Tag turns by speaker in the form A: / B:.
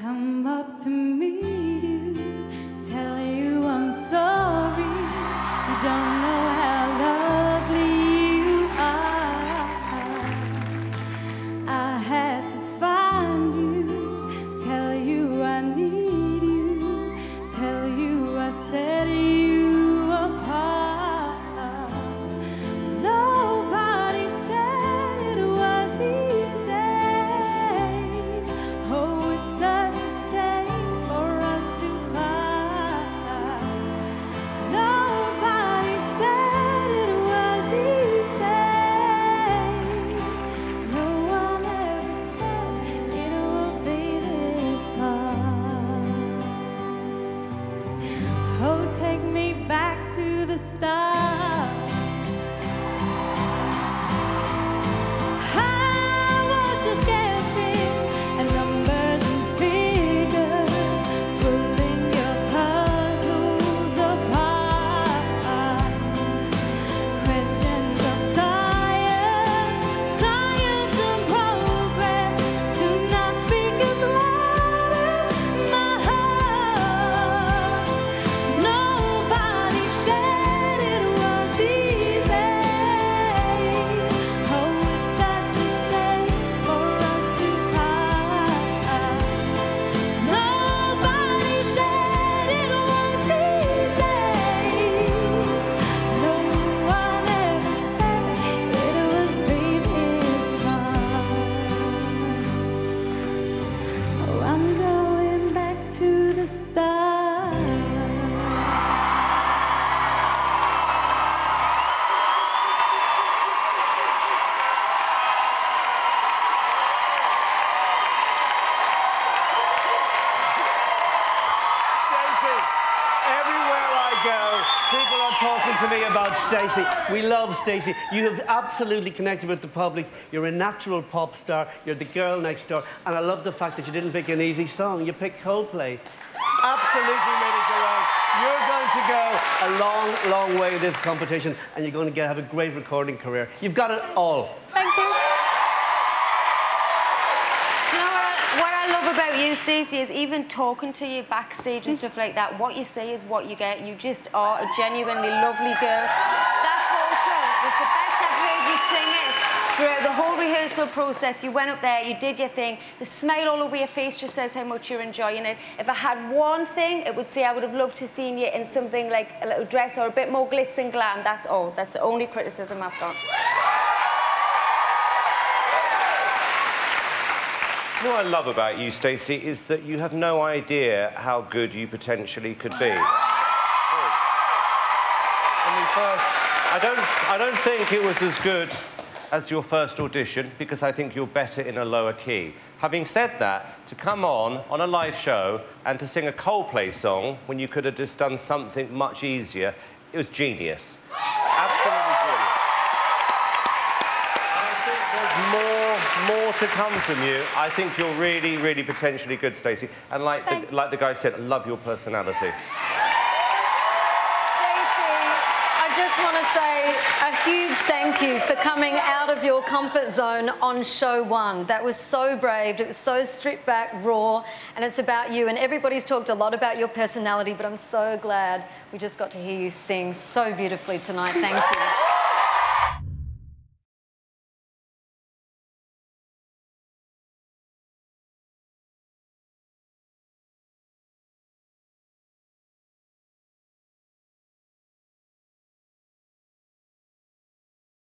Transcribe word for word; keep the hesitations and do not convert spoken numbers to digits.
A: come up to meet you, tell you I'm sorry. You don't know how lovely you are. I had to find you, tell you I need you, tell you I set you apart. Nobody said it was easy. Oh, it's such a shame for us to part. Nobody said it was easy. No one ever said it would be this hard. Oh, take me back to the start. I was just guessing at numbers and figures, pulling your puzzles apart. Questions of science, science and progress do not speak as loud as my heart. Nobody said it was easy. Oh, it's such a shame for us to part. Nobody said it was easy. No one ever said it would be this hard. Oh, I'm going back to the start.
B: Stacey, everywhere I go, people are talking to me about Stacey. We love Stacey. You have absolutely connected with the public. You're a natural pop star. You're the girl next door. And I love the fact that you didn't pick an easy song. You picked Coldplay. Absolutely made it your own. You're going to go a long, long way in this competition, and you're going to get, have a great recording career. You've got it all.
C: Thank you. You know what I, what I love about you, Stacey, is even talking to you backstage and stuff like that, what you say is what you get. You just are a genuinely lovely girl. That vocal was the best I've heard you sing it. Throughout the whole rehearsal process, you went up there, you did your thing. The smile all over your face just says how much you're enjoying it. If I had one thing, it would say I would have loved to seen you in something like a little dress or a bit more glitz and glam. That's all. That's the only criticism I've got.
D: What I love about you, Stacey, is that you have no idea how good you potentially could be. I mean, first, I don't, I don't think it was as good as your first audition, because I think you're better in a lower key. Having said that, to come on, on a live show, and to sing a Coldplay song when you could have just done something much easier, it was genius. Absolutely brilliant. And I think there's more, more to come from you. I think you're really, really potentially good, Stacey. And like the, like the guy said, I love your personality.
E: I just want to say a huge thank you for coming out of your comfort zone on show one. That was so brave, it was so stripped back, raw, and it's about you. And everybody's talked a lot about your personality, but I'm so glad we just got to hear you sing so beautifully tonight. Thank you.